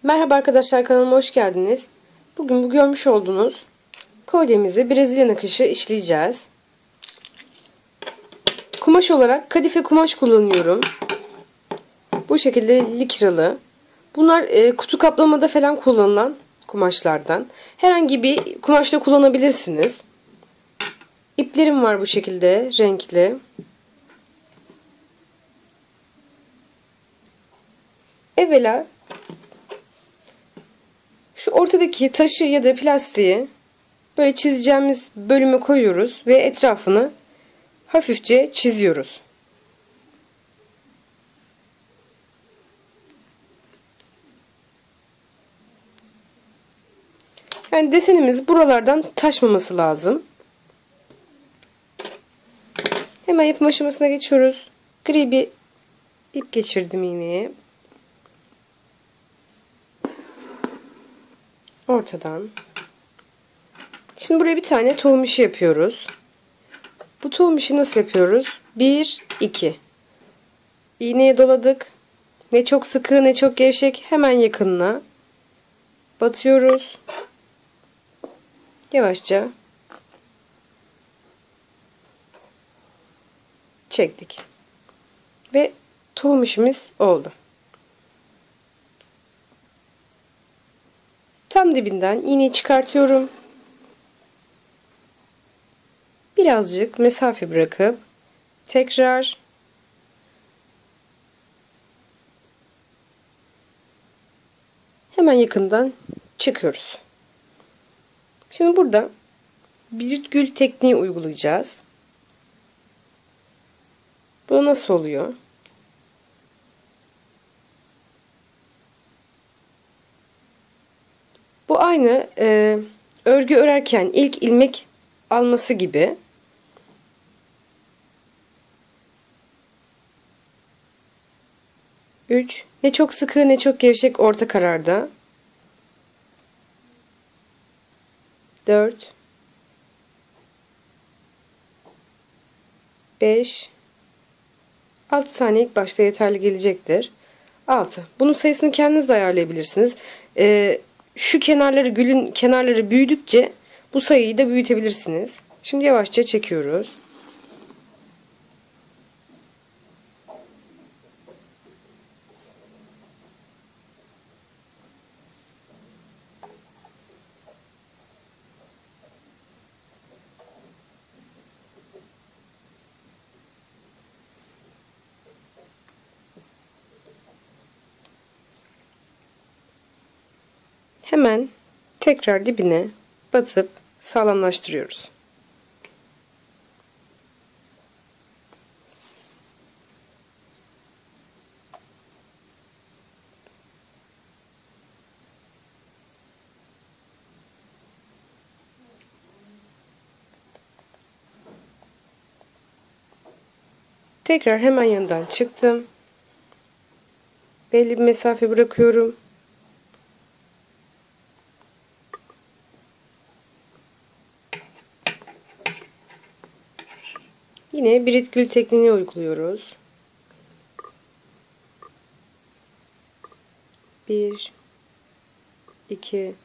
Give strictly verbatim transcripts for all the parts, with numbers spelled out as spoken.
Merhaba arkadaşlar, kanalıma hoş geldiniz. Bugün bu görmüş olduğunuz kolyemizi Brezilya nakışı işleyeceğiz. Kumaş olarak kadife kumaş kullanıyorum. Bu şekilde likralı. Bunlar e, kutu kaplamada falan kullanılan kumaşlardan. Herhangi bir kumaşla kullanabilirsiniz. İplerim var bu şekilde renkli. Evvela şu ortadaki taşı ya da plastiği böyle çizeceğimiz bölüme koyuyoruz ve etrafını hafifçe çiziyoruz. Yani desenimiz buralardan taşmaması lazım. Hemen yapım aşamasına geçiyoruz. Gri bir ip geçirdim iğneye. Ortadan. Şimdi buraya bir tane tohum işi yapıyoruz. Bu tohum işi nasıl yapıyoruz? bir iki. İğneye doladık. Ne çok sıkı ne çok gevşek. Hemen yakınına batıyoruz. Yavaşça çektik. Ve tohum işimiz oldu. Tam dibinden iğneyi çıkartıyorum. Birazcık mesafe bırakıp tekrar hemen yakından çıkıyoruz. Şimdi burada bir gül tekniği uygulayacağız. Bu nasıl oluyor? Bu aynı e, örgü örerken ilk ilmek alması gibi. üç. Ne çok sıkı ne çok gevşek, orta kararda. dört. beş. altı tane ilk başta yeterli gelecektir. altı. Bunun sayısını kendiniz de ayarlayabilirsiniz. Ee, şu kenarları, gülün kenarları büyüdükçe bu sayıyı da büyütebilirsiniz. Şimdi yavaşça çekiyoruz. Hemen tekrar dibine batıp sağlamlaştırıyoruz. Tekrar hemen yanından çıktım. Belli bir mesafe bırakıyorum. Yine birit gül tekniğini uyguluyoruz. bir iki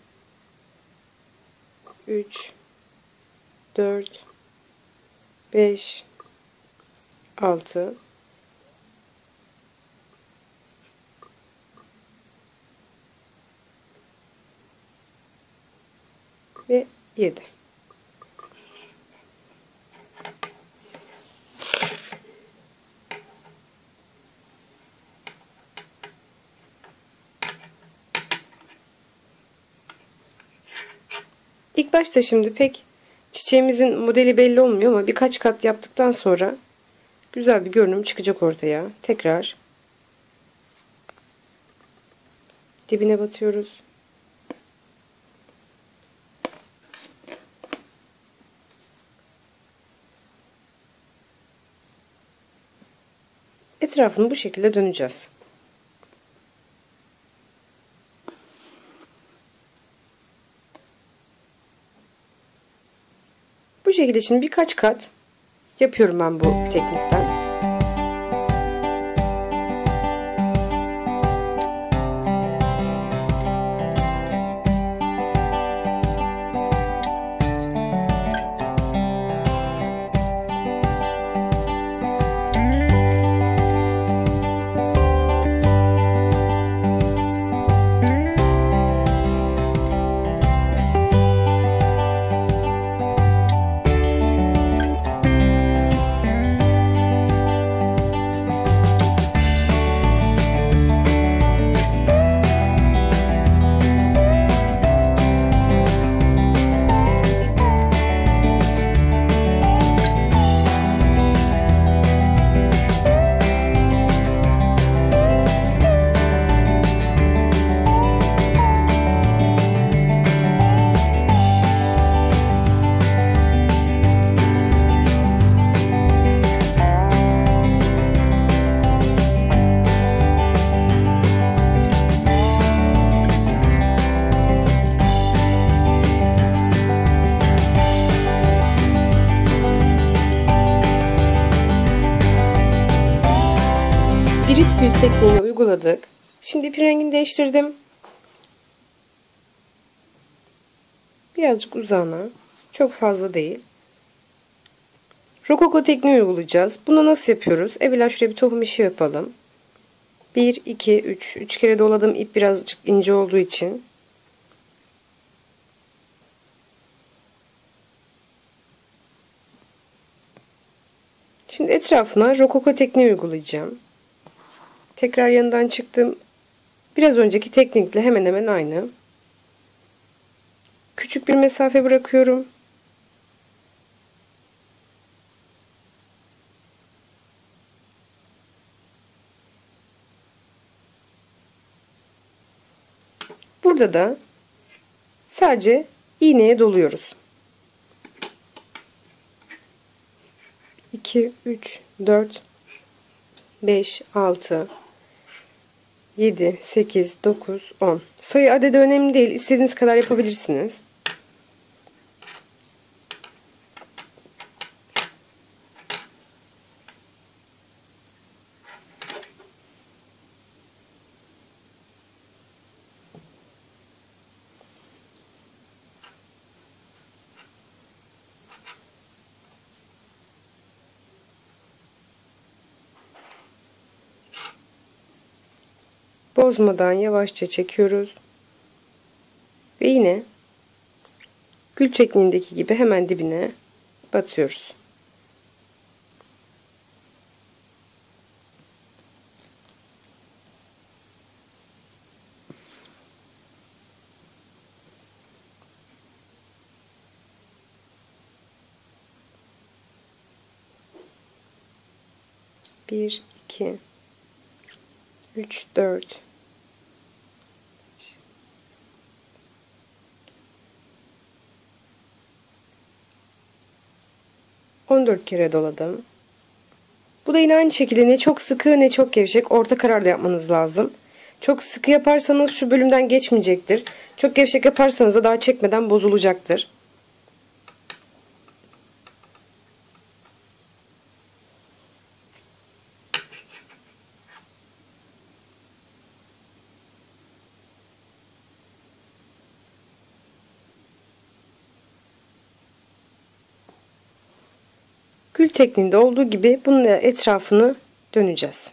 üç dört beş altı ve yedi. İlk başta şimdi pek çiçeğimizin modeli belli olmuyor ama birkaç kat yaptıktan sonra güzel bir görünüm çıkacak ortaya. Tekrar dibine batıyoruz. Etrafını bu şekilde döneceğiz. Bu şekilde şimdi birkaç kat yapıyorum ben bu teknikten. tekniğini uyguladık. Şimdi ipin rengini değiştirdim. Birazcık uzağına, çok fazla değil. Rokoko tekniği uygulayacağız. Bunu nasıl yapıyoruz? Evvela şuraya bir tohum işi yapalım. bir, iki, üç. üç kere doladım. İp birazcık ince olduğu için. Şimdi etrafına rokoko tekniği uygulayacağım. Tekrar yanından çıktım. Biraz önceki teknikle hemen hemen aynı. Küçük bir mesafe bırakıyorum. Burada da sadece iğneye doluyoruz. iki, üç, dört, beş, altı, yedi, sekiz, dokuz, on. Sayı adedi önemli değil. İstediğiniz kadar yapabilirsiniz. Bozmadan yavaşça çekiyoruz. Ve yine gül tekniğindeki gibi hemen dibine batıyoruz. bir, iki, üç, dört, on dört kere doladım. Bu da yine aynı şekilde ne çok sıkı ne çok gevşek, orta kararda yapmanız lazım. Çok sıkı yaparsanız şu bölümden geçmeyecektir. Çok gevşek yaparsanız da daha çekmeden bozulacaktır. Gül tekniğinde olduğu gibi bunun etrafını döneceğiz.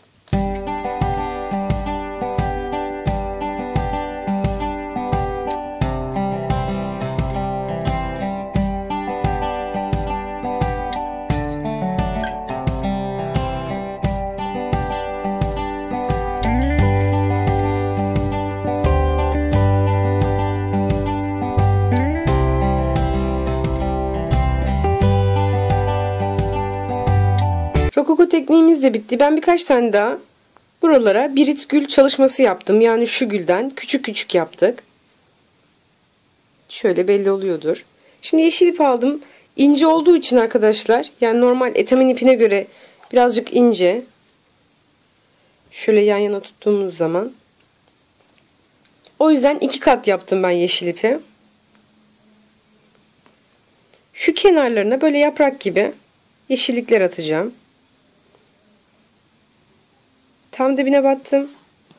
Rokoko tekniğimiz de bitti. Ben birkaç tane daha buralara birit gül çalışması yaptım. Yani şu gülden küçük küçük yaptık. Şöyle belli oluyordur. Şimdi yeşil ip aldım. İnce olduğu için arkadaşlar, yani normal etamin ipine göre birazcık ince. Şöyle yan yana tuttuğumuz zaman. O yüzden iki kat yaptım ben yeşil ipi. Şu kenarlarına böyle yaprak gibi yeşillikler atacağım. Tam dibine battım.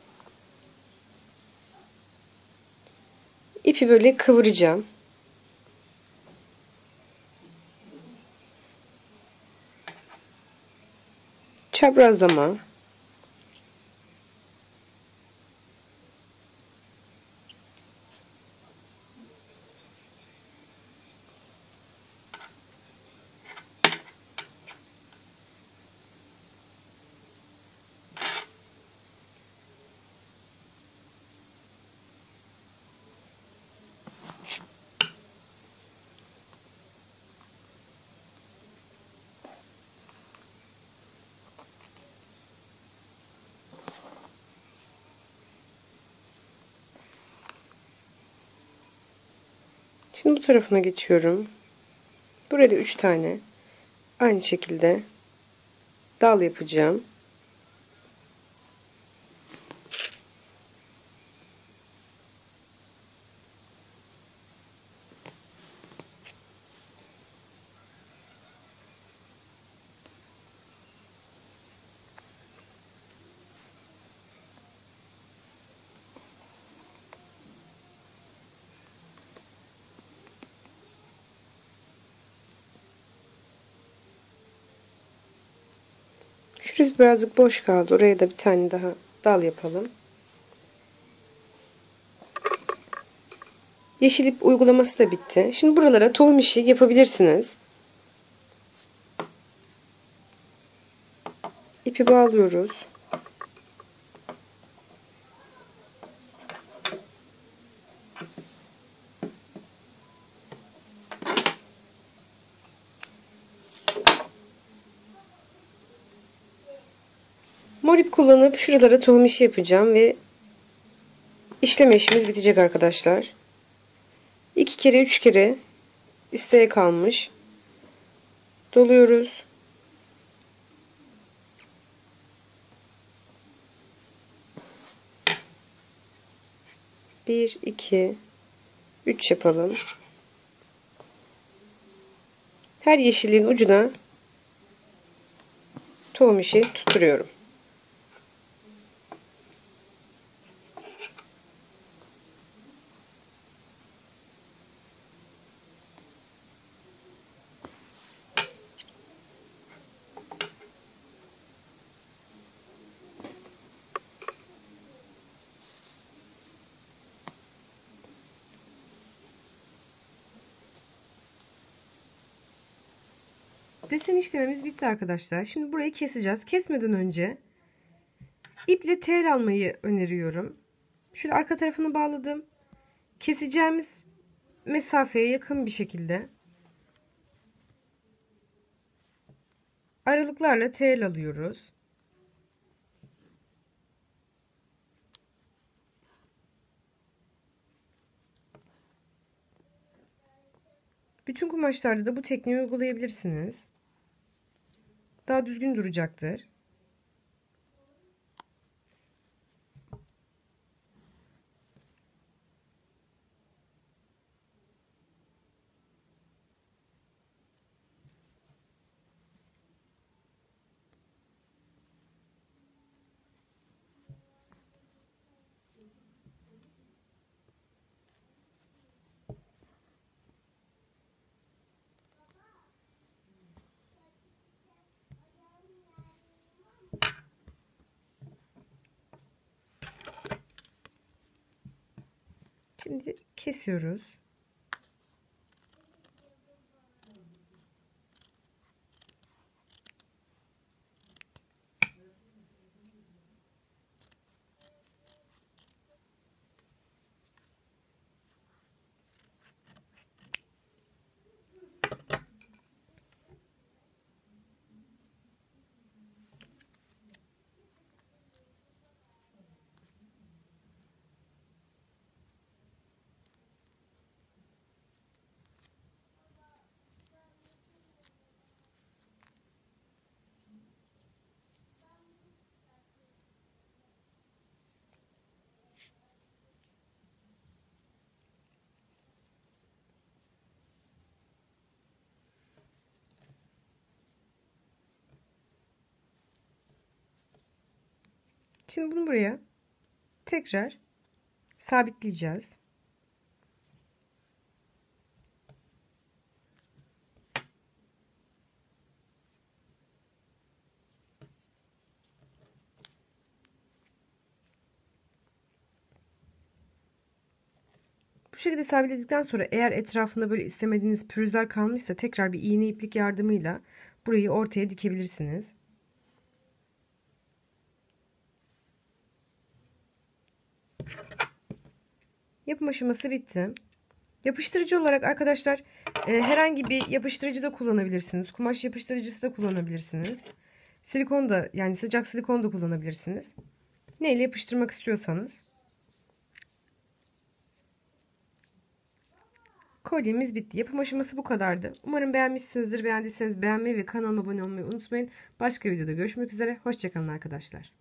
İpi böyle kıvıracağım. Çaprazlama. Şimdi bu tarafına geçiyorum. Burada üç tane aynı şekilde dal yapacağım. Şurası birazcık boş kaldı. Oraya da bir tane daha dal yapalım. Yeşil ip uygulaması da bitti. Şimdi buralara tohum işi yapabilirsiniz. İpi bağlıyoruz. Mor ip kullanıp şuralara tohum işi yapacağım ve işleme işimiz bitecek arkadaşlar. İki kere üç kere isteğe kalmış. Doluyoruz. Bir, iki, üç yapalım. Her yeşilliğin ucuna tohum işi tutturuyorum. Desen işlememiz bitti arkadaşlar. Şimdi burayı keseceğiz. Kesmeden önce iple tel almayı öneriyorum. Şöyle arka tarafını bağladım. Keseceğimiz mesafeye yakın bir şekilde aralıklarla tel alıyoruz. Bütün kumaşlarda da bu tekniği uygulayabilirsiniz. Daha düzgün duracaktır. Şimdi kesiyoruz. Şimdi bunu buraya tekrar sabitleyeceğiz. Bu şekilde sabitledikten sonra eğer etrafında böyle istemediğiniz pürüzler kalmışsa tekrar bir iğne iplik yardımıyla burayı ortaya dikebilirsiniz. Yapım aşaması bitti. Yapıştırıcı olarak arkadaşlar e, herhangi bir yapıştırıcı da kullanabilirsiniz. Kumaş yapıştırıcısı da kullanabilirsiniz. Silikon da, yani sıcak silikon da kullanabilirsiniz. Neyle yapıştırmak istiyorsanız. Kolyemiz bitti. Yapım aşaması bu kadardı. Umarım beğenmişsinizdir. Beğendiyseniz beğenmeyi ve kanalıma abone olmayı unutmayın. Başka videoda görüşmek üzere. Hoşça kalın arkadaşlar.